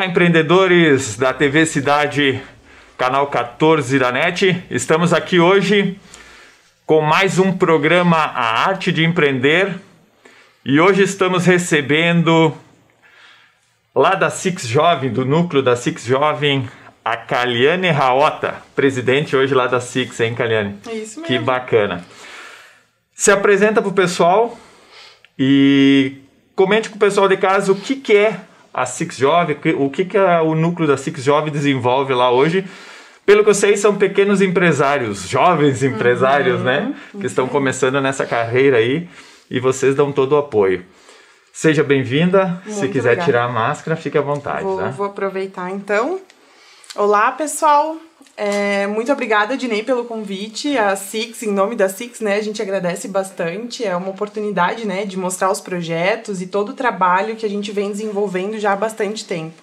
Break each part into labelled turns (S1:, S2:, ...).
S1: Olá, empreendedores da TV Cidade, canal 14 da NET. Estamos aqui hoje com mais um programa A Arte de Empreender. E hoje estamos recebendo lá da Six Jovem, do núcleo da Six Jovem, a Kaliane Raota, presidente hoje lá da Six, hein, Kaliane?
S2: É isso mesmo.
S1: Que bacana. Se apresenta para o pessoal e comente com o pessoal de casa o que é a Six Jovem, o que o núcleo da Six Jovem desenvolve lá hoje. Pelo que eu sei, são pequenos empresários, jovens empresários, né? Que estão começando nessa carreira aí e vocês dão todo o apoio. Seja bem-vinda. Se quiser
S2: obrigada. Tirar
S1: a máscara, fique à vontade.
S2: Vou aproveitar então. Olá, pessoal. Muito obrigada, Dinei, pelo convite. A Six, em nome da Six, né, a gente agradece bastante. É uma oportunidade, né, de mostrar os projetos e todo o trabalho que a gente vem desenvolvendo já há bastante tempo.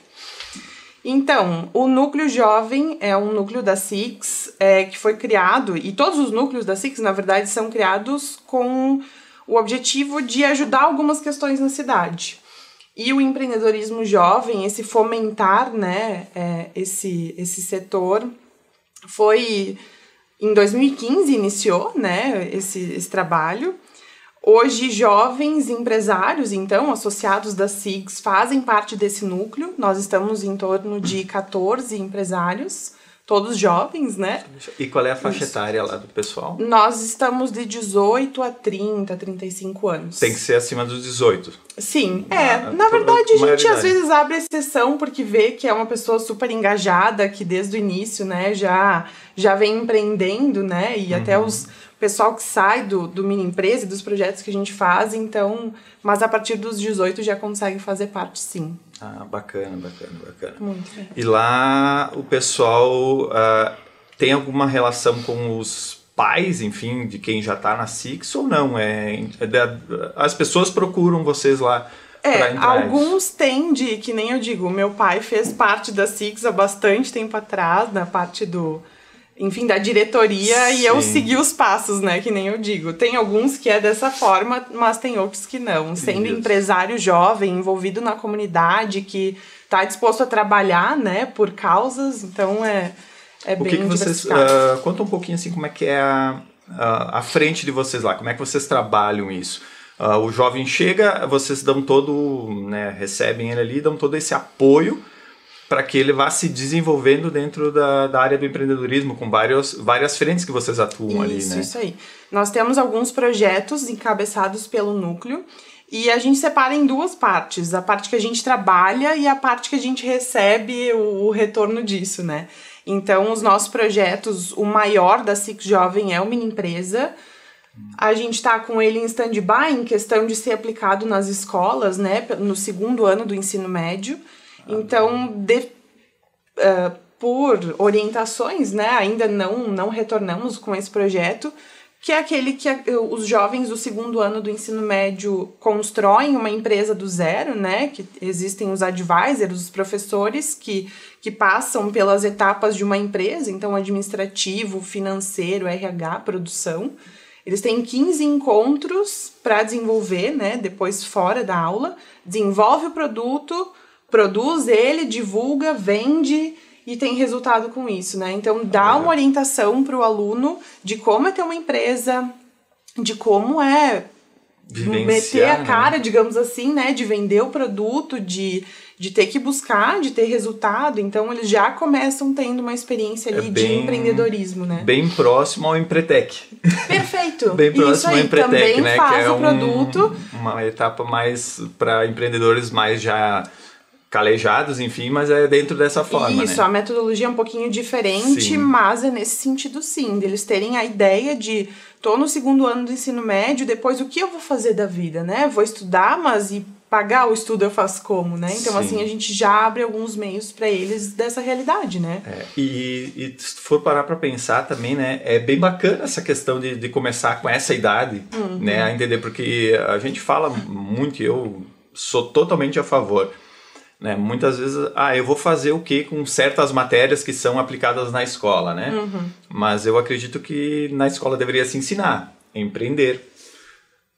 S2: Então, o Núcleo Jovem é um núcleo da Six que foi criado, e todos os núcleos da Six, na verdade, são criados com o objetivo de ajudar algumas questões na cidade. E o empreendedorismo jovem, esse fomentar, né, esse setor, foi em 2015 iniciou, né, esse trabalho. Hoje, jovens empresários, então, associados da Six, fazem parte desse núcleo. Nós estamos em torno de 14 empresários, todos jovens, né?
S1: E qual é a faixa etária lá do pessoal?
S2: Nós estamos de 18 a 30, 35 anos.
S1: Tem que ser acima dos 18.
S2: Sim, na verdade a gente às vezes abre exceção porque vê que é uma pessoa super engajada, que desde o início, né, já vem empreendendo, né, e até o pessoal que sai do mini empresa e dos projetos que a gente faz, então, mas a partir dos 18 já consegue fazer parte, sim.
S1: Ah, bacana.
S2: Muito bem.
S1: E lá o pessoal tem alguma relação com os pais, enfim, de quem já está na Six ou não? As pessoas procuram vocês lá para entrar?
S2: Alguns têm que nem eu digo, meu pai fez parte da Six há bastante tempo atrás, na parte da diretoria,
S1: Sim.
S2: E eu segui os passos, né, que nem eu digo. Tem alguns que é dessa forma, mas tem outros que não. Sendo empresário jovem, envolvido na comunidade, que está disposto a trabalhar, né, por causas, então é bem
S1: que vocês conta um pouquinho assim como é que é a frente de vocês lá, como é que vocês trabalham isso? O jovem chega, vocês dão todo, né, recebem ele ali, dão todo esse apoio para que ele vá se desenvolvendo dentro da área do empreendedorismo, com várias frentes que vocês atuam ali, né? Isso aí.
S2: Nós temos alguns projetos encabeçados pelo núcleo e a gente separa em duas partes, a parte que a gente trabalha e a parte que a gente recebe o retorno disso, né? Então, os nossos projetos, o maior da Six Jovem é o Mini Empresa. A gente está com ele em stand-by, em questão de ser aplicado nas escolas, né, no segundo ano do ensino médio. Então, por orientações, né, ainda não retornamos com esse projeto, que é aquele que os jovens do segundo ano do ensino médio constroem uma empresa do zero, né, que existem os advisors, os professores que passam pelas etapas de uma empresa, então administrativo, financeiro, RH, produção. Eles têm 15 encontros para desenvolver, né, depois fora da aula, desenvolve o produto, produz ele, divulga, vende e tem resultado com isso, né? Então, dá uma orientação para o aluno de como é ter uma empresa, de como é meter a cara, né, digamos assim, né? De vender o produto, de ter que buscar, de ter resultado. Então, eles já começam tendo uma experiência ali de empreendedorismo, né?
S1: Bem próximo ao Empretec.
S2: Perfeito.
S1: Bem próximo ao Empretec,
S2: também
S1: né?
S2: Faz
S1: que é
S2: o produto.
S1: Uma etapa mais para empreendedores mais já calejados, enfim, mas é dentro dessa forma,
S2: Isso,
S1: né?
S2: A metodologia é um pouquinho diferente,
S1: Sim.
S2: Mas é nesse sentido, sim, deles terem a ideia de tô no segundo ano do ensino médio, depois o que eu vou fazer da vida, né? Vou estudar, mas e pagar o estudo eu faço como, né? Então,
S1: Sim.
S2: assim, a gente já abre alguns meios para eles dessa realidade, né?
S1: E se for parar para pensar também, né? É bem bacana essa questão de começar com essa idade, né? A entender, porque a gente fala muito, e eu sou totalmente a favor, né? Muitas vezes, eu vou fazer o quê com certas matérias que são aplicadas na escola, né? Mas eu acredito que na escola deveria se ensinar a empreender,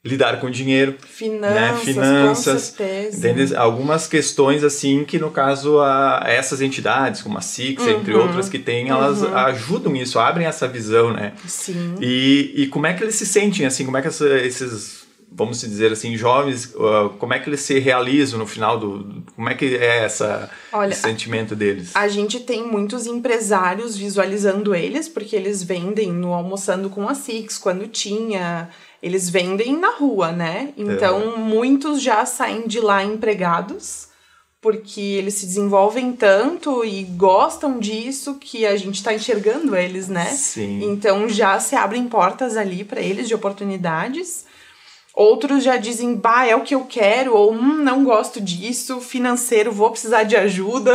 S1: lidar com dinheiro,
S2: finanças, com certeza.
S1: Entende? Algumas questões assim que no caso essas entidades como a SIX, entre outras que tem, elas ajudam isso, abrem essa visão, né?
S2: Sim.
S1: E como é que eles se sentem assim, como é que esses, vamos dizer assim, jovens, como é que eles se realizam no final como é que é esse sentimento deles?
S2: A gente tem muitos empresários visualizando eles, porque eles vendem no Almoçando com a SIX, quando tinha... Eles vendem na rua, né? Então, muitos já saem de lá empregados, porque eles se desenvolvem tanto e gostam disso que a gente tá enxergando eles, né?
S1: Sim.
S2: Então, já se abrem portas ali para eles de oportunidades. Outros já dizem, é o que eu quero, ou não gosto disso, financeiro, vou precisar de ajuda,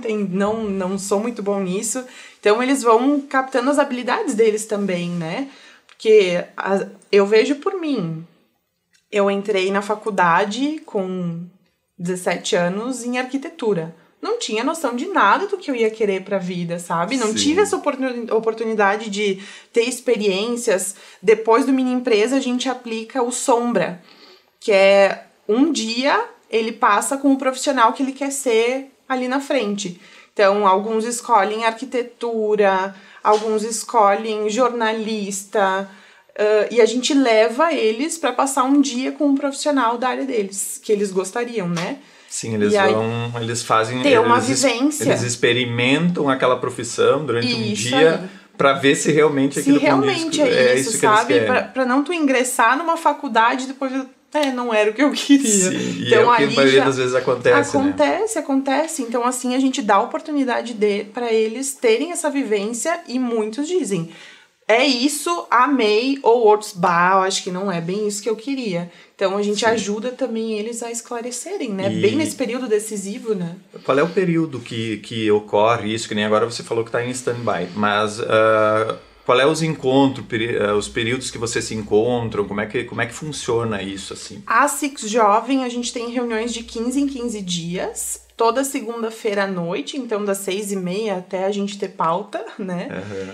S2: não sou muito bom nisso. Então, eles vão captando as habilidades deles também, né? Porque eu vejo por mim, eu entrei na faculdade com 17 anos em arquitetura. Não tinha noção de nada do que eu ia querer pra vida, sabe? Não tive essa oportunidade de ter experiências. Depois do mini empresa, a gente aplica o Sombra, que é um dia ele passa com o profissional que ele quer ser ali na frente. Então, alguns escolhem arquitetura, alguns escolhem jornalista, e a gente leva eles para passar um dia com um profissional da área deles, que eles gostariam, né?
S1: Sim, eles fazem...
S2: Ter uma vivência.
S1: Eles experimentam aquela profissão durante um dia para ver se realmente aquilo
S2: é isso, sabe? Para não tu ingressar numa faculdade e depois... não era o que eu queria.
S1: Sim, então, é o que a maioria das vezes acontece,
S2: Acontece. Então, assim, a gente dá a oportunidade para eles terem essa vivência e muitos dizem, é isso, amei, ou outros, eu acho que não é bem isso que eu queria. Então, a gente ajuda também eles a esclarecerem, né? Bem nesse período decisivo, né?
S1: Qual é o período que ocorre isso? Que nem agora você falou que está em stand-by, mas... qual é os encontros, os períodos que vocês se encontram? Como é que funciona isso, assim?
S2: A SIX Jovem, a gente tem reuniões de 15 em 15 dias, toda segunda-feira à noite, então das 6h30 até a gente ter pauta, né?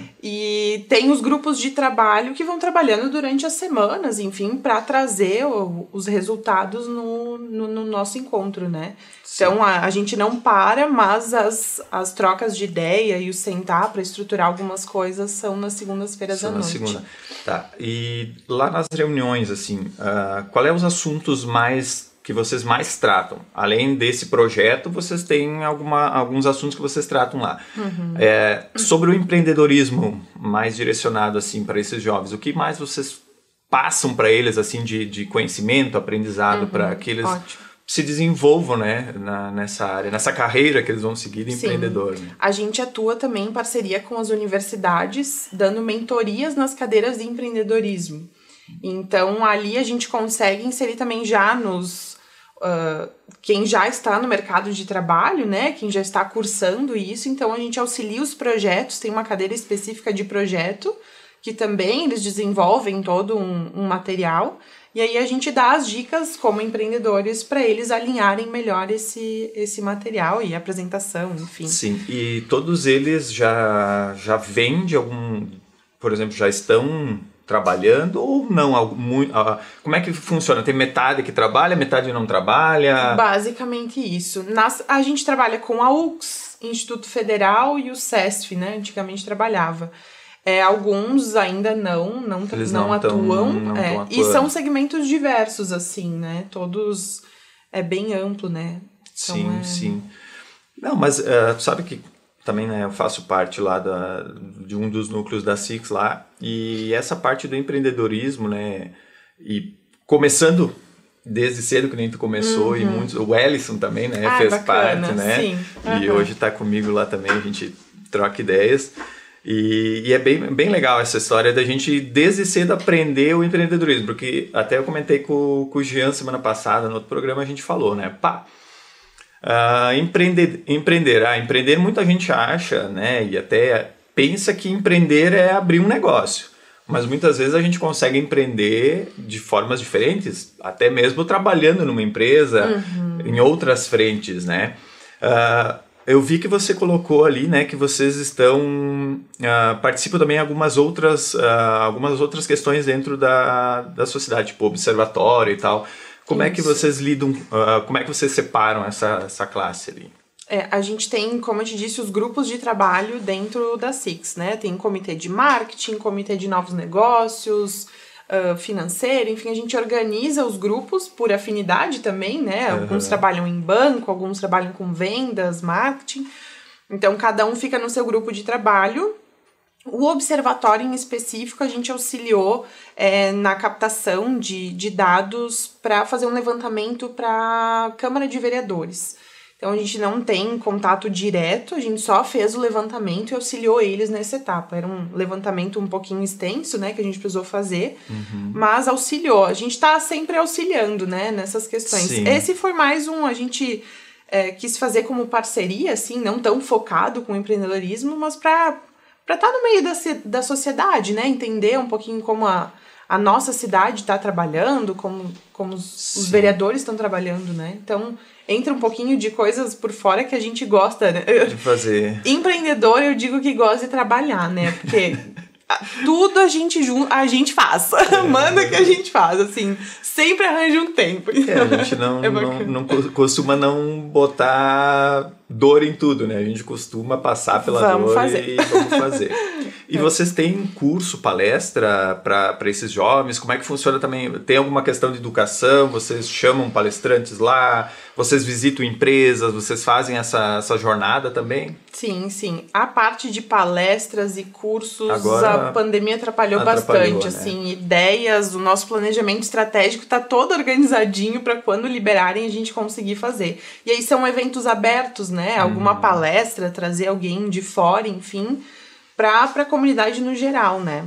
S2: E tem os grupos de trabalho que vão trabalhando durante as semanas, enfim, para trazer os resultados no nosso encontro, né? Sim. Então, a gente não para, mas as trocas de ideia e o sentar para estruturar algumas coisas são nas segundas-feiras à noite.
S1: Segunda. Tá. E lá nas reuniões, assim, qual é os assuntos que vocês mais tratam? Além desse projeto, vocês têm alguns assuntos que vocês tratam lá. Sobre o empreendedorismo mais direcionado, assim, para esses jovens, o que mais vocês passam para eles, assim, de conhecimento, aprendizado, para que eles... se desenvolvam, né, nessa área, nessa carreira que eles vão seguir de empreendedor. Né?
S2: A gente atua também em parceria com as universidades, dando mentorias nas cadeiras de empreendedorismo. Então, ali a gente consegue inserir também já quem já está no mercado de trabalho, né, quem já está cursando isso, então a gente auxilia os projetos, tem uma cadeira específica de projeto, que também eles desenvolvem todo um material. E aí a gente dá as dicas como empreendedores para eles alinharem melhor esse material e apresentação, enfim.
S1: Sim, e todos eles já vêm de por exemplo, já estão trabalhando ou não? Como é que funciona? Tem metade que trabalha, metade não trabalha?
S2: Basicamente isso. A gente trabalha com a UX, Instituto Federal, e o SESF, né? Antigamente trabalhava. Alguns ainda não atuam. E são segmentos diversos, assim, né? Todos é bem amplo, né?
S1: Então, sim. Não, mas sabe que também, né, eu faço parte lá de um dos núcleos da SIX lá, e essa parte do empreendedorismo, né? E começando desde cedo, que nem tu começou, e o Ellison também, né? Fez
S2: bacana,
S1: parte, né?
S2: Sim.
S1: E hoje tá comigo lá também, a gente troca ideias. E é bem legal essa história da gente, desde cedo, aprender o empreendedorismo. Porque até eu comentei com o Jean semana passada, no outro programa, a gente falou, né? Empreender, muita gente acha, né? E até pensa que empreender é abrir um negócio. Mas muitas vezes a gente consegue empreender de formas diferentes, até mesmo trabalhando numa empresa, em outras frentes, né? Eu vi que você colocou ali, né, que vocês estão participam também algumas outras questões dentro da sociedade, tipo observatório e tal. Como é que vocês lidam, como é que vocês separam essa classe ali?
S2: A gente tem, como eu te disse, os grupos de trabalho dentro da SIX, né? Tem comitê de marketing, comitê de novos negócios, financeiro, enfim, a gente organiza os grupos por afinidade também, né? Alguns trabalham em banco, alguns trabalham com vendas, marketing. Então, cada um fica no seu grupo de trabalho. O observatório em específico, a gente auxiliou na captação de dados para fazer um levantamento para a Câmara de Vereadores. Então, a gente não tem contato direto, a gente só fez o levantamento e auxiliou eles nessa etapa. Era um levantamento um pouquinho extenso, né, que a gente precisou fazer, mas auxiliou. A gente está sempre auxiliando, né, nessas questões.
S1: Sim.
S2: Esse foi mais a gente quis fazer como parceria, assim, não tão focado com o empreendedorismo, mas para estar no meio da sociedade, né, entender um pouquinho como a nossa cidade está trabalhando, como os vereadores estão trabalhando, né, então entra um pouquinho de coisas por fora que a gente gosta, né?
S1: De fazer.
S2: Empreendedor, eu digo que gosta de trabalhar, né? Porque tudo a gente faz. Manda que a gente faz, assim. Sempre arranja um tempo.
S1: A gente não costuma não botar dor em tudo, né? A gente costuma passar pela dor e vamos fazer. E vocês têm curso, palestra para esses jovens? Como é que funciona também? Tem alguma questão de educação? Vocês chamam palestrantes lá? Vocês visitam empresas? Vocês fazem essa jornada também?
S2: Sim, sim. A parte de palestras e cursos, agora, a pandemia atrapalhou bastante. Né? Assim, ideias, o nosso planejamento estratégico está todo organizadinho para quando liberarem a gente conseguir fazer. E aí são eventos abertos, né? Alguma palestra, trazer alguém de fora, enfim, para a comunidade no geral, né?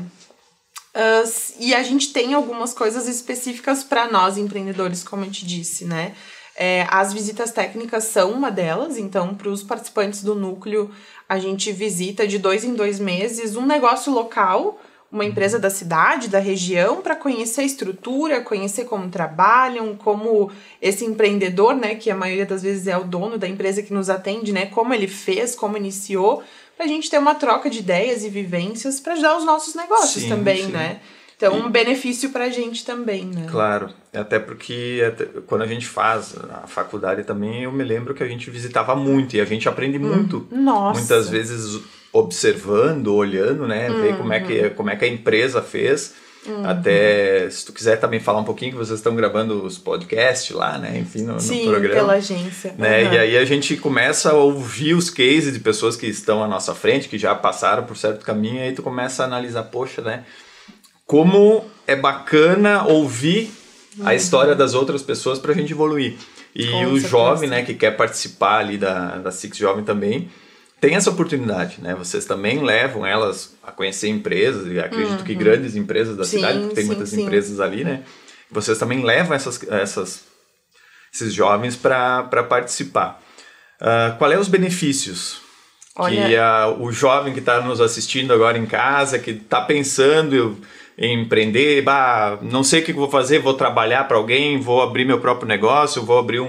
S2: E a gente tem algumas coisas específicas para nós empreendedores, como eu te disse, né? As visitas técnicas são uma delas, então para os participantes do núcleo a gente visita de 2 em 2 meses um negócio local, uma empresa da cidade, da região, para conhecer a estrutura, conhecer como trabalham, como esse empreendedor, né, que a maioria das vezes é o dono da empresa que nos atende, né, como ele fez, como iniciou, para a gente ter uma troca de ideias e vivências para ajudar os nossos negócios também, né? Então, um benefício pra gente também, né?
S1: Claro, até porque quando a gente faz a faculdade também, eu me lembro que a gente visitava muito e a gente aprende muito.
S2: Nossa!
S1: Muitas vezes observando, olhando, né? Ver como é que a empresa fez. Até, se tu quiser também falar um pouquinho, que vocês estão gravando os podcasts lá, né? Enfim, no programa. Sim,
S2: pela agência.
S1: Né? E aí a gente começa a ouvir os cases de pessoas que estão à nossa frente, que já passaram por certo caminho, e aí tu começa a analisar, poxa, né? Como é bacana ouvir a história das outras pessoas para a gente evoluir. E o jovem, né, que quer participar ali da Six Jovem também, tem essa oportunidade, né? Vocês também levam elas a conhecer empresas, e acredito que grandes empresas da cidade, porque tem muitas empresas ali, né? Vocês também levam esses jovens para participar. Qual é os benefícios? Olha... Que o jovem que está nos assistindo agora em casa, que está pensando em empreender, não sei o que eu vou fazer, vou trabalhar para alguém, vou abrir meu próprio negócio, vou abrir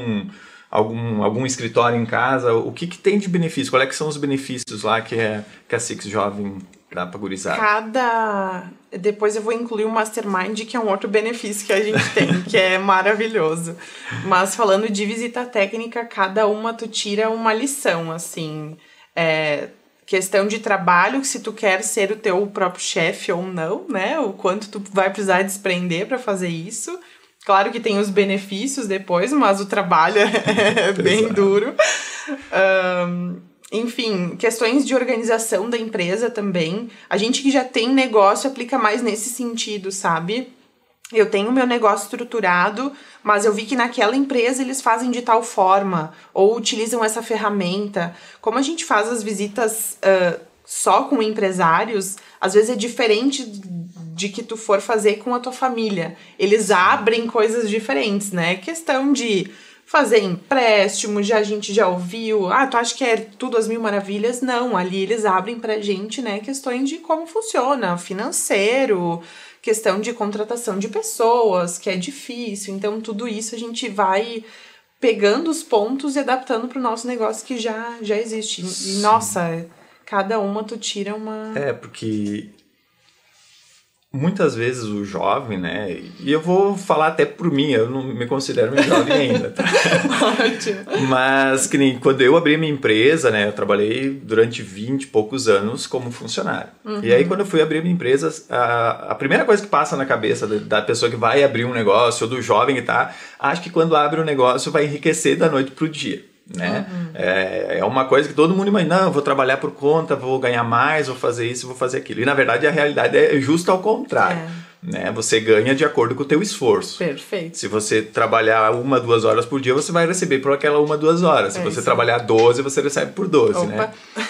S1: algum escritório em casa, o que tem de benefício? Qual é que são os benefícios lá que a Six Jovem dá para gurizada?
S2: Depois eu vou incluir o Mastermind, que é um outro benefício que a gente tem, que é maravilhoso. Mas falando de visita técnica, cada uma tu tira uma lição, assim... questão de trabalho, se tu quer ser o teu próprio chefe ou não, né? O quanto tu vai precisar desprender para fazer isso. Claro que tem os benefícios depois, mas o trabalho é bem duro. Enfim, questões de organização da empresa também. A gente que já tem negócio aplica mais nesse sentido, sabe? Eu tenho meu negócio estruturado, mas eu vi que naquela empresa eles fazem de tal forma, ou utilizam essa ferramenta. Como a gente faz as visitas só com empresários, às vezes é diferente de que tu for fazer com a tua família. Eles abrem coisas diferentes, né? Questão de fazer empréstimo, a gente já ouviu, tu acha que é tudo às mil maravilhas? Não, ali eles abrem pra gente, né, questões de como funciona, financeiro, questão de contratação de pessoas, que é difícil. Então, tudo isso a gente vai pegando os pontos e adaptando para o nosso negócio que já existe. E, nossa, cada uma tu tira uma...
S1: Porque muitas vezes o jovem, né? E eu vou falar até por mim, eu não me considero um jovem ainda, tá?
S2: Ótimo.
S1: Mas que nem quando eu abri minha empresa, né? Eu trabalhei durante 20 e poucos anos como funcionário. E aí quando eu fui abrir minha empresa, a primeira coisa que passa na cabeça da pessoa que vai abrir um negócio, ou do jovem que tá, acho que quando abre um negócio vai enriquecer da noite pro dia. Né? É uma coisa que todo mundo imagina, não, eu vou trabalhar por conta, vou ganhar mais, vou fazer isso, vou fazer aquilo. E na verdade a realidade é justo ao contrário. Né? Você ganha de acordo com o teu esforço.
S2: Perfeito.
S1: Se você trabalhar 1, 2 horas por dia, você vai receber por aquela 1, 2 horas. Se você trabalhar 12, você recebe por 12. Né?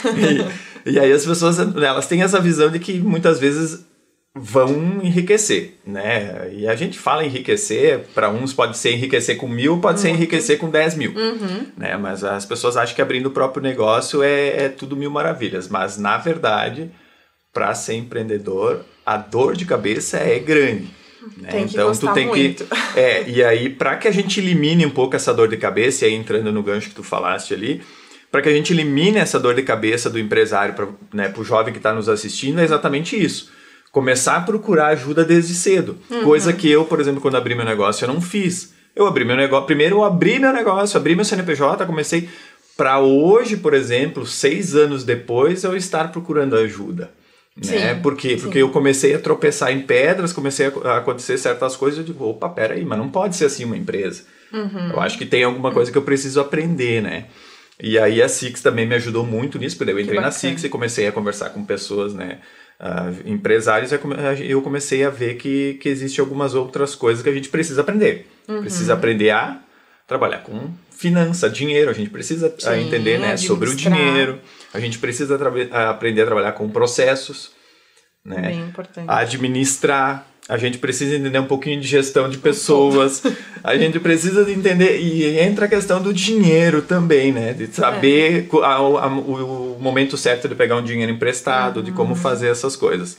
S1: E aí as pessoas, elas têm essa visão de que muitas vezes vão enriquecer, né? E a gente fala enriquecer, para uns pode ser enriquecer com 1.000, pode ser enriquecer com 10.000, né? Mas as pessoas acham que abrindo o próprio negócio é tudo mil maravilhas, mas na verdade, para ser empreendedor, a dor de cabeça é grande. Né?
S2: Tem que
S1: então tu tem
S2: muito.
S1: E aí para que a gente elimine um pouco essa dor de cabeça, e aí entrando no gancho que tu falaste ali, para que a gente elimine essa dor de cabeça do empresário, né, pro jovem que está nos assistindo, é exatamente isso. Começar a procurar ajuda desde cedo. Coisa que eu, por exemplo, quando abri meu negócio, eu não fiz. Eu abri meu negócio. Primeiro eu abri meu negócio, abri meu CNPJ, comecei para hoje, por exemplo, 6 anos depois, eu estar procurando ajuda. Né? Por quê? Porque eu comecei a tropeçar em pedras, comecei a acontecer certas coisas, eu digo, opa, peraí, mas não pode ser assim uma empresa. Eu acho que tem alguma coisa que eu preciso aprender, né? E aí a Six também me ajudou muito nisso, porque eu entrei na Six e comecei a conversar com pessoas, né? Empresários, eu comecei a ver que existe algumas outras coisas que a gente precisa aprender. Precisa aprender a trabalhar com finança, dinheiro. A gente precisa entender, né, sobre o dinheiro. A gente precisa aprender a trabalhar com processos. Né?
S2: Bem importante.
S1: Administrar. A gente precisa entender um pouquinho de gestão de pessoas. A gente precisa de entender... E entra a questão do dinheiro também, né? De saber o momento certo de pegar um dinheiro emprestado, de como fazer essas coisas.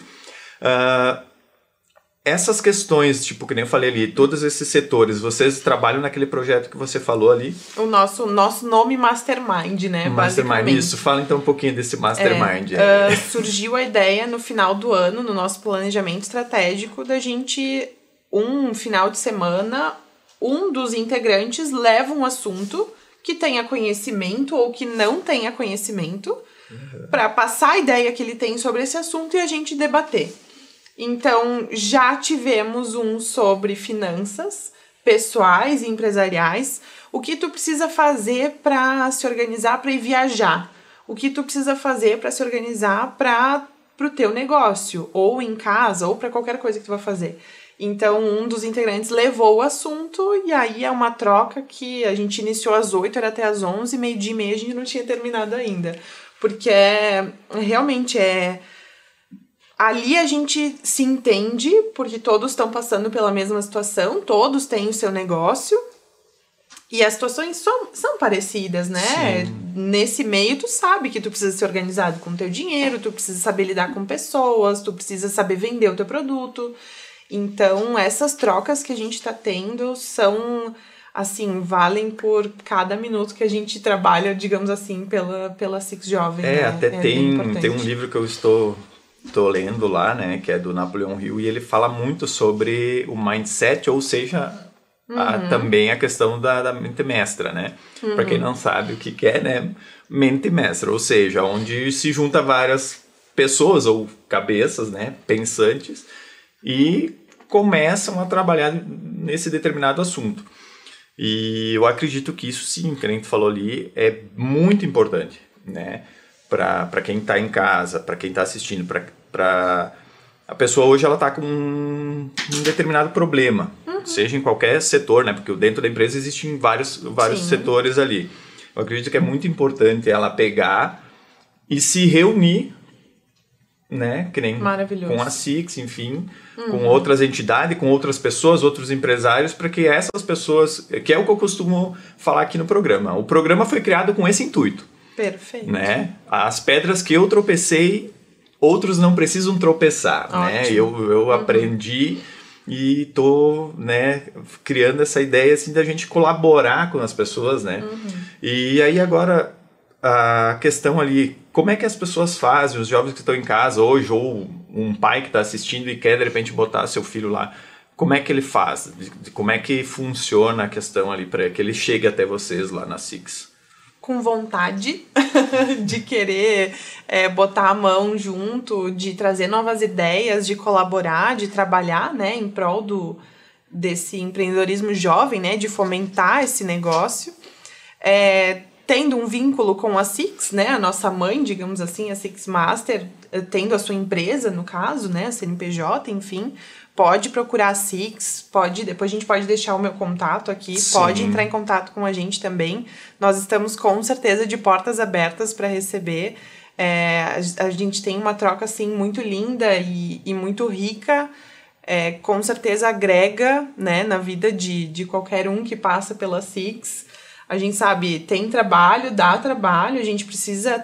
S1: Essas questões, tipo, que nem eu falei ali, todos esses setores, vocês trabalham naquele projeto que você falou ali?
S2: O nosso nome Mastermind, né?
S1: Mastermind, isso. Fala então um pouquinho desse Mastermind.
S2: Surgiu a ideia no final do ano, no nosso planejamento estratégico, da gente, um final de semana, um dos integrantes leva um assunto que tenha conhecimento ou que não tenha conhecimento, para passar a ideia que ele tem sobre esse assunto e a gente debater. Então, já tivemos um sobre finanças pessoais e empresariais. O que tu precisa fazer para se organizar para ir viajar? O que tu precisa fazer para se organizar para o teu negócio? Ou em casa, ou para qualquer coisa que tu vai fazer. Então, um dos integrantes levou o assunto e aí é uma troca que a gente iniciou às 8, era até às 11, meio-dia e meia a gente não tinha terminado ainda. Porque realmente ali a gente se entende, porque todos estão passando pela mesma situação, todos têm o seu negócio, e as situações são parecidas, né? Sim. Nesse meio, tu sabe que tu precisa ser organizado com o teu dinheiro, tu precisa saber lidar com pessoas, tu precisa saber vender o teu produto. Então, essas trocas que a gente está tendo são, assim, valem por cada minuto que a gente trabalha, digamos assim, pela Six Jovem. Né?
S1: Até tem um livro que eu estou lendo lá, né, que é do Napoleão Hill, e ele fala muito sobre o mindset, ou seja, também a questão da mente mestra, né? Para quem não sabe o que é, né, mente mestra, ou seja, onde se junta várias pessoas ou cabeças, né, pensantes, e começam a trabalhar nesse determinado assunto. E eu acredito que isso sim, que a gente falou ali, é muito importante, né? Para quem está em casa, para quem está assistindo, para a pessoa hoje ela está com um determinado problema, seja em qualquer setor, né? Porque dentro da empresa existem vários setores ali. Eu acredito que é muito importante ela pegar e se reunir, né? Que nem com a Six, enfim, com outras entidades, com outras pessoas, outros empresários, para que essas pessoas, que é o que eu costumo falar aqui no programa. O programa foi criado com esse intuito.
S2: Perfeito.
S1: Né? As pedras que eu tropecei, outros não precisam tropeçar. Né? Eu aprendi e tô, né, criando essa ideia assim da gente colaborar com as pessoas, né? E aí agora a questão ali, como é que as pessoas fazem, os jovens que estão em casa hoje, ou um pai que está assistindo e quer de repente botar seu filho lá, como é que ele faz? Como é que funciona a questão ali para que ele chegue até vocês lá na Six?
S2: Com vontade de querer botar a mão junto, de trazer novas ideias, de colaborar, de trabalhar, né, em prol desse empreendedorismo jovem, né, de fomentar esse negócio. Tendo um vínculo com a Six, né, a nossa mãe, digamos assim, a Six Master, tendo a sua empresa, no caso, né, a CNPJ, enfim, pode procurar a Six, depois a gente pode deixar o meu contato aqui,
S1: Sim.
S2: Pode entrar em contato com a gente também. Nós estamos com certeza de portas abertas para receber. A gente tem uma troca assim muito linda e muito rica. Com certeza agrega, né, na vida de qualquer um que passa pela Six. A gente sabe, tem trabalho, dá trabalho, a gente precisa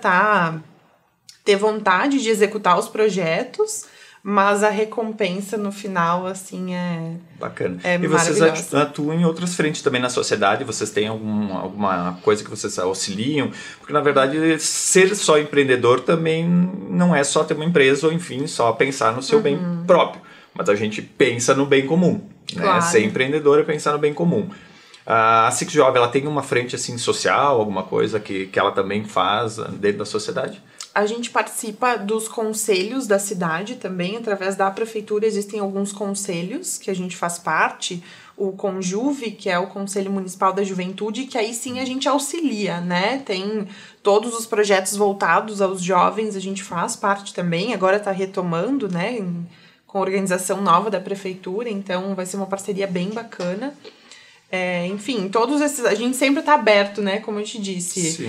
S2: ter vontade de executar os projetos, mas a recompensa no final, assim,
S1: bacana.
S2: E
S1: vocês atuam em outras frentes também na sociedade? Vocês têm alguma coisa que vocês auxiliam? Porque, na verdade, ser só empreendedor também não é só ter uma empresa ou, enfim, só pensar no seu bem próprio. Mas a gente pensa no bem comum, né?
S2: Claro.
S1: Ser empreendedor é pensar no bem comum. A Six Jovem, ela tem uma frente assim, social, alguma coisa que ela também faz dentro da sociedade?
S2: A gente participa dos conselhos da cidade também, através da prefeitura existem alguns conselhos que a gente faz parte, o Conjuve, que é o Conselho Municipal da Juventude, que aí sim a gente auxilia, né? Tem todos os projetos voltados aos jovens, a gente faz parte também, agora está retomando, né? Com a organização nova da prefeitura, então vai ser uma parceria bem bacana. Enfim, todos esses... A gente sempre está aberto, né? Como eu te disse.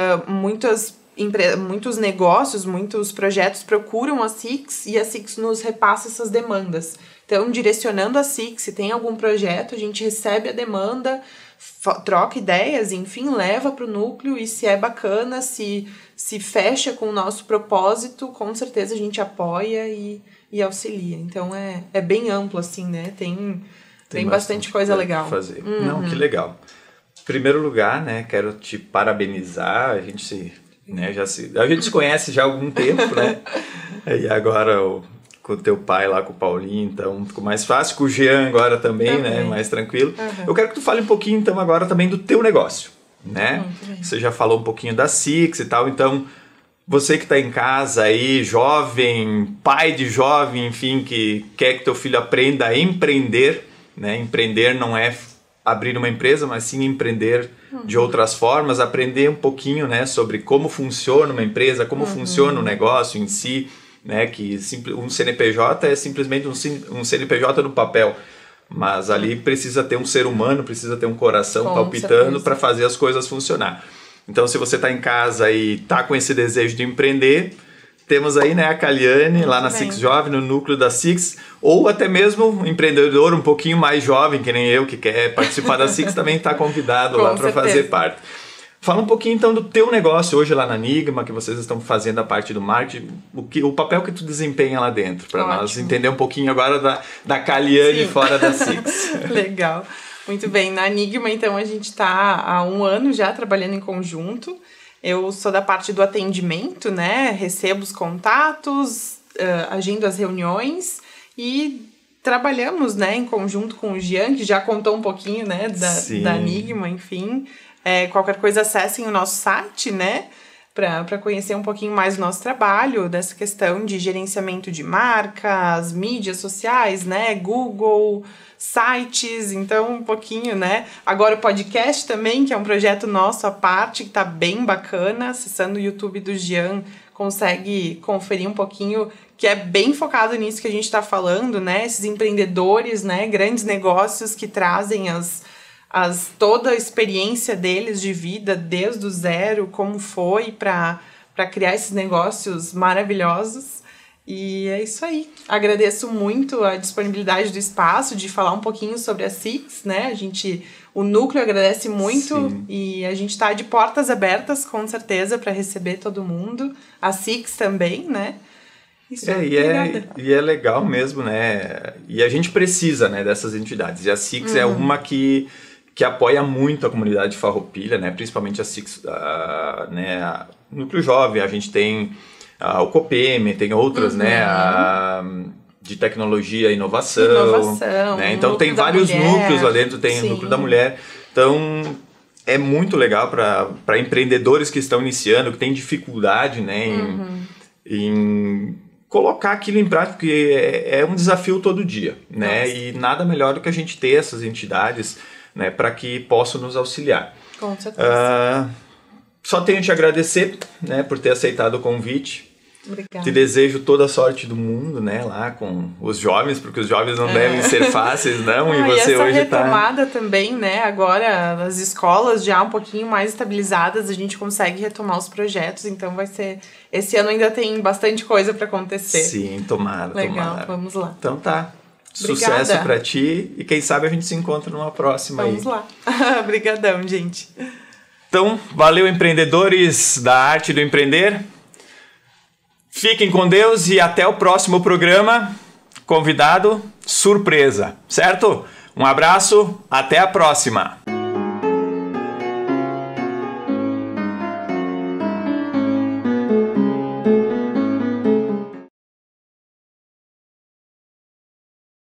S2: Muitos negócios, muitos projetos procuram a Six e a Six nos repassa essas demandas. Então, direcionando a Six, se tem algum projeto, a gente recebe a demanda, troca ideias, enfim, leva para o núcleo e se é bacana, se fecha com o nosso propósito, com certeza a gente apoia e auxilia. Então, é bem amplo, assim, né? Tem bastante coisa legal.
S1: Fazer. Não, que legal. Em primeiro lugar, né, quero te parabenizar. A gente se conhece já há algum tempo, né? E agora com o teu pai lá, com o Paulinho, então ficou mais fácil. Com o Jean agora também, né? Mais tranquilo. Eu quero que tu fale um pouquinho, então, agora também do teu negócio, né? Você já falou um pouquinho da Six e tal, então... Você que está em casa aí, jovem, pai de jovem, enfim, que quer que teu filho aprenda a empreender, né? Empreender não é abrir uma empresa, mas sim empreender de outras formas, aprender um pouquinho, né, sobre como funciona uma empresa, como funciona o negócio em si, né, que um CNPJ é simplesmente um CNPJ no papel, mas ali precisa ter um ser humano, precisa ter um coração palpitando para fazer as coisas funcionar. Então, se você está em casa e está com esse desejo de empreender, temos aí, né, a Caliane lá na Six Jovem, no núcleo da Six, ou até mesmo um empreendedor um pouquinho mais jovem, que nem eu, que quer participar da Six, também está convidado lá para fazer parte. Fala um pouquinho então do teu negócio hoje lá na Enigma, que vocês estão fazendo a parte do marketing, o papel que tu desempenha lá dentro, para nós entender um pouquinho agora da Caliane fora da Six.
S2: Legal. Muito bem, na Enigma, então, a gente está há 1 ano já trabalhando em conjunto. Eu sou da parte do atendimento, né? Recebo os contatos, agendo as reuniões e trabalhamos, né, em conjunto com o Jean, que já contou um pouquinho, né, da Enigma, enfim. Qualquer coisa, acessem o nosso site, né, para conhecer um pouquinho mais do nosso trabalho, dessa questão de gerenciamento de marcas, mídias sociais, né, Google, sites, então um pouquinho, né. Agora o podcast também, que é um projeto nosso à parte, que tá bem bacana, acessando o YouTube do Jean, consegue conferir um pouquinho, que é bem focado nisso que a gente está falando, né, esses empreendedores, né, grandes negócios que trazem toda a experiência deles de vida, desde o zero, como foi para criar esses negócios maravilhosos. E é isso aí. Agradeço muito a disponibilidade do espaço de falar um pouquinho sobre a Six, né? O núcleo agradece muito e a gente está de portas abertas, com certeza, para receber todo mundo. A Six também, né? Isso,
S1: e é legal mesmo, né? E a gente precisa, né, dessas entidades. E a SICS é uma que apoia muito a comunidade farroupilha, né? Principalmente a SICS, né? Núcleo Jovem, a gente tem o COPEME, tem outras, né? De tecnologia e inovação. Né? Então tem vários núcleos lá dentro, tem o núcleo da mulher. Então é muito legal para empreendedores que estão iniciando, que têm dificuldade, né, em colocar aquilo em prática, porque é um desafio todo dia, né? E nada melhor do que a gente ter essas entidades, né, para que possam nos auxiliar.
S2: Com certeza.
S1: Só tenho a te agradecer, né, por ter aceitado o convite.
S2: Obrigada.
S1: Te desejo toda a sorte do mundo, né, lá com os jovens, porque os jovens não devem ser fáceis, não. E você
S2: e essa
S1: hoje
S2: retomada também, né, agora as escolas já um pouquinho mais estabilizadas, a gente consegue retomar os projetos, então vai ser... Esse ano ainda tem bastante coisa para acontecer.
S1: Sim, tomara.
S2: Legal, vamos lá.
S1: Então tá.
S2: Obrigada.
S1: Sucesso para ti e quem sabe a gente se encontra numa próxima
S2: Vamos lá. Obrigadão, gente.
S1: Então, valeu, empreendedores da arte do empreender. Fiquem com Deus e até o próximo programa. Convidado surpresa, certo? Um abraço, até a próxima.